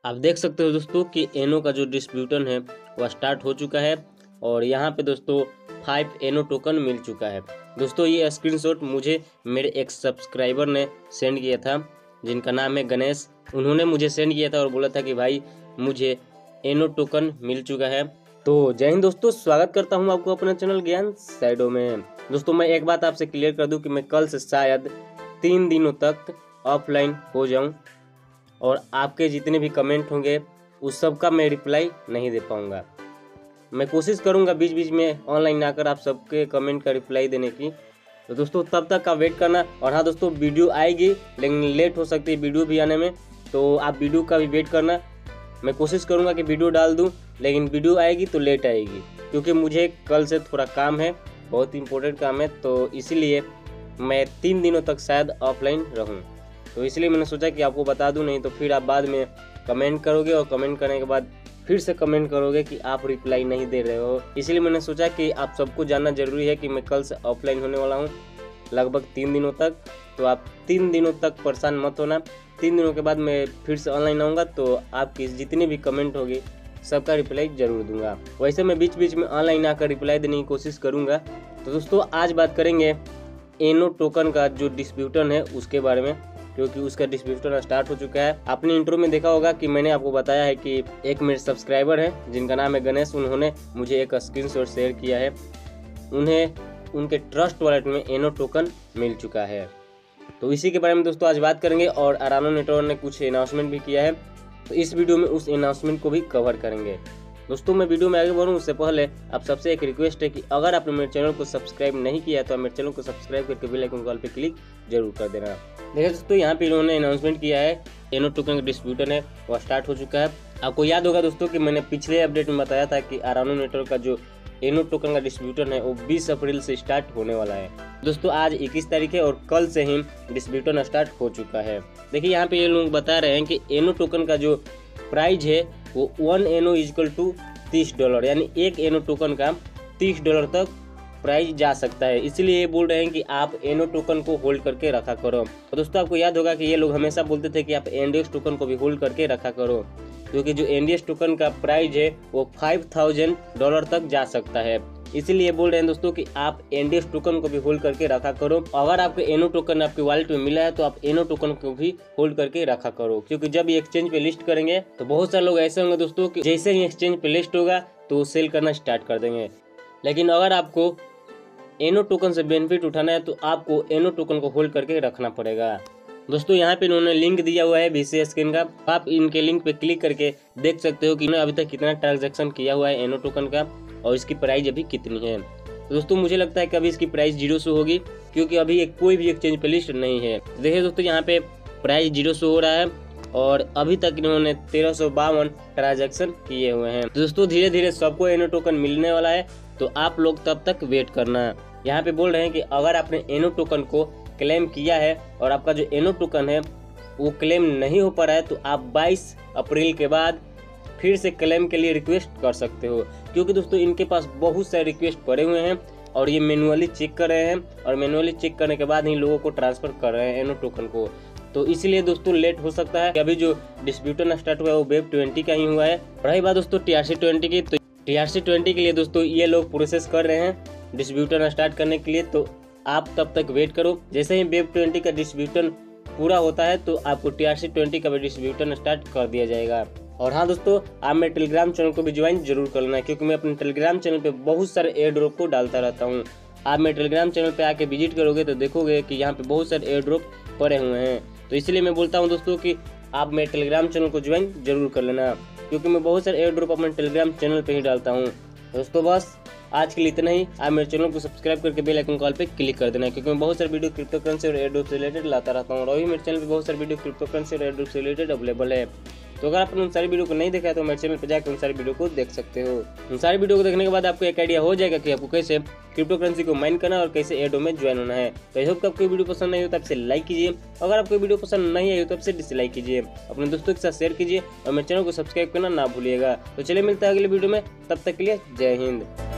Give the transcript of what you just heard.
आप देख सकते हो दोस्तों कि एनो का जो डिस्ट्रीब्यूटर है वह स्टार्ट हो चुका है और यहाँ पे दोस्तों 5 एनो टोकन मिल चुका है। दोस्तों ये स्क्रीनशॉट मुझे मेरे एक सब्सक्राइबर ने सेंड किया था, जिनका नाम है गणेश। उन्होंने मुझे सेंड किया था और बोला था कि भाई मुझे एनो टोकन मिल चुका है। तो जय हिंद दोस्तों, स्वागत करता हूँ आपको अपने चैनल ज्ञान शैडो में। दोस्तों मैं एक बात आपसे क्लियर कर दूं कि मैं कल से शायद 3 दिनों तक ऑफलाइन हो जाऊं और आपके जितने भी कमेंट होंगे उस सब का मैं रिप्लाई नहीं दे पाऊंगा। मैं कोशिश करूंगा बीच बीच में ऑनलाइन आकर आप सबके कमेंट का रिप्लाई देने की। तो दोस्तों तब तक का वेट करना। और हाँ दोस्तों, वीडियो आएगी लेकिन लेट हो सकती है वीडियो भी आने में, तो आप वीडियो का भी वेट करना। मैं कोशिश करूंगा कि वीडियो डाल दूं, लेकिन वीडियो आएगी तो लेट आएगी, क्योंकि मुझे कल से थोड़ा काम है, बहुत इंपॉर्टेंट काम है। तो इसीलिए मैं 3 दिनों तक शायद ऑफलाइन रहूं। तो इसलिए मैंने सोचा कि आपको बता दूं, नहीं तो फिर आप बाद में कमेंट करोगे और कमेंट करने के बाद फिर से कमेंट करोगे कि आप रिप्लाई नहीं दे रहे हो। इसलिए मैंने सोचा कि आप सबको जानना जरूरी है कि मैं कल से ऑफलाइन होने वाला हूँ लगभग 3 दिनों तक। तो आप 3 दिनों तक परेशान मत होना। 3 दिनों के बाद मैं फिर से ऑनलाइन आऊँगा, तो आपकी जितनी भी कमेंट होगी सबका रिप्लाई जरूर दूंगा। वैसे मैं बीच बीच में ऑनलाइन आकर रिप्लाई देने की कोशिश करूँगा। तो दोस्तों आज बात करेंगे एनो टोकन का जो डिस्ट्रीब्यूटर है उसके बारे में, क्योंकि उसका डिस्ट्रीब्यूटर स्टार्ट हो चुका है। आपने इंट्रो में देखा होगा कि मैंने आपको बताया है कि एक मेरे सब्सक्राइबर है जिनका नाम है गणेश। उन्होंने मुझे एक स्क्रीनशॉट शेयर किया है, उन्हें उनके ट्रस्ट वॉलेट में एनो टोकन मिल चुका है। तो इसी के बारे में दोस्तों आज बात करेंगे। और अरानो नेटवर्क ने कुछ अनाउंसमेंट भी किया है, तो इस वीडियो में उस अनाउंसमेंट को भी कवर करेंगे। दोस्तों मैं वीडियो में आगे बढ़ूँ उससे पहले आप सबसे एक रिक्वेस्ट है कि अगर आपने मेरे चैनल को सब्सक्राइब नहीं किया है तो आप मेरे चैनल को सब्सक्राइब करके बेल आइकन कॉल पे क्लिक जरूर कर देना। देखिए दोस्तों यहाँ पे इन्होंने अनाउंसमेंट किया है, एनो टोकन का डिस्ट्रीब्यूटर है वह स्टार्ट हो चुका है। आपको याद होगा दोस्तों कि मैंने पिछले अपडेट में बताया था कि अरानो नेटवर्क का जो एनो टोकन का डिस्ट्रीब्यूटर है वो 20 अप्रैल से स्टार्ट होने वाला है। दोस्तों आज 21 तारीख है और कल से ही डिस्ट्रीब्यूटर स्टार्ट हो चुका है। देखिए यहाँ पे ये लोग बता रहे हैं कि एनो टोकन का जो प्राइस है वो 1 एनो इक्वल टू $30, यानी एक एनो टोकन का $30 तक प्राइस जा सकता है। इसलिए ये बोल रहे हैं कि आप एनो टोकन को होल्ड करके रखा करो। और दोस्तों आपको याद होगा कि ये लोग हमेशा बोलते थे कि आप एनडीएक्स टोकन को भी होल्ड करके रखा करो, क्योंकि जो एनडीएक्स टोकन का प्राइस है वो $5000 तक जा सकता है। इसीलिए बोल रहे हैं दोस्तों कि आप एनडीएक्स टोकन को भी होल्ड करके रखा करो। अगर आपको एनो टोकन आपके वॉलेट में मिला है तो आप एनो टोकन को भी होल्ड करके रखा करो, क्योंकि जब ये एक्सचेंज पे लिस्ट करेंगे तो बहुत सारे लोग ऐसे होंगे दोस्तों कि जैसे ही एक्सचेंज पे लिस्ट होगा तो सेल करना स्टार्ट कर देंगे। लेकिन अगर आपको एनो टोकन से बेनिफिट उठाना है तो आपको एनो टोकन को होल्ड करके रखना पड़ेगा। दोस्तों यहाँ पे इन्होंने लिंक दिया हुआ है VCS स्क्रीन का, आप इनके लिंक पे क्लिक करके देख सकते हो कि इन्होंने अभी तक कितना ट्रांजैक्शन किया हुआ है एनो टोकन का और इसकी प्राइस अभी कितनी है। तो दोस्तों मुझे लगता है कि अभी इसकी प्राइस 0 से होगी, क्योंकि अभी कोई भी एक्सचेंज पे लिस्ट नहीं है। देखिए दोस्तों यहाँ पे प्राइस 0 से हो रहा है और अभी तक इन्होंने 1352 ट्रांजैक्शन किए हुए हैं। दोस्तों धीरे धीरे सबको एनो टोकन मिलने वाला है, तो आप लोग तब तक वेट करना। यहाँ पे बोल रहे हैं कि अगर आपने एनो टोकन को क्लेम किया है और आपका जो एनो टोकन है वो क्लेम नहीं हो पा रहा है तो आप 22 अप्रैल के बाद फिर से क्लेम के लिए रिक्वेस्ट कर सकते हो, क्योंकि दोस्तों इनके पास बहुत सारे रिक्वेस्ट पड़े हुए हैं और ये मैनुअली चेक कर रहे हैं और मैनुअली चेक करने के बाद ही लोगों को ट्रांसफर कर रहे हैं एनो टोकन को। तो इसलिए दोस्तों लेट हो सकता है। अभी जो डिस्ट्रीब्यूटर स्टार्ट हुआ है वो वेब 20 का ही हुआ है। रही बात दोस्तों TRC20 की, तो TRC20 के लिए दोस्तों ये लोग प्रोसेस कर रहे हैं डिस्ट्रीब्यूटर स्टार्ट करने के लिए, तो आप तब तक वेट करो। जैसे ही वेब 20 का डिस्ट्रीब्यूटर पूरा होता है तो आपको TRC20 का भी डिस्ट्रीब्यूटर स्टार्ट कर दिया जाएगा। और हाँ दोस्तों, आप मेरे टेलीग्राम चैनल को भी ज्वाइन जरूर कर लेना, क्योंकि मैं अपने टेलीग्राम चैनल पे बहुत सारे एयर ड्रॉप को डालता रहता हूँ। आप मेरे टेलीग्राम चैनल पे आके विजिट करोगे तो देखोगे कि यहाँ पे बहुत सारे एयर ड्रॉप पड़े हुए हैं। तो इसलिए मैं बोलता हूँ दोस्तों कि आप मेरे टेलीग्राम चैनल को ज्वाइन जरूर कर लेना, क्योंकि मैं बहुत सारे एयर ड्रॉप अपने टेलीग्राम चैनल पे ही डालता हूँ। दोस्तों बस आज के लिए इतना ही। आप मेरे चैनल को सब्सक्राइब करके बेल आइकन कॉल पे क्लिक कर देना, क्योंकि मैं बहुत सारे वीडियो क्रिप्टो करेंसी और एयर ड्रॉप से रिलेटेड लाता रहता हूँ। और अभी मेरे चैनल पे बहुत सारे वीडियो क्रिप्टो करेंसी और एयर ड्रॉप से रिलेटेड अवेलेबल है। तो अगर आपने उन सारी वीडियो को नहीं देखा है तो मेरे चैनल पर जाकर उन सारी वीडियो को देख सकते हो। उन सारी वीडियो को देखने के बाद आपको एक आइडिया हो जाएगा कि आपको कैसे क्रिप्टो करेंसी को माइन करना और कैसे एयर ड्रॉप में ज्वाइन होना है। तो आई होप कि आपको वीडियो पसंद नहीं हो तो आपसे लाइक कीजिए, अगर आपको वीडियो पसंद नहीं आई हो तो आपसे डिसलाइक कीजिए, अपने दोस्तों के साथ शेयर कीजिए और मेरे चैनल को सब्सक्राइब करना ना भूलिएगा। तो चलिए मिलता है अगले वीडियो में, तब तक के लिए जय हिंद।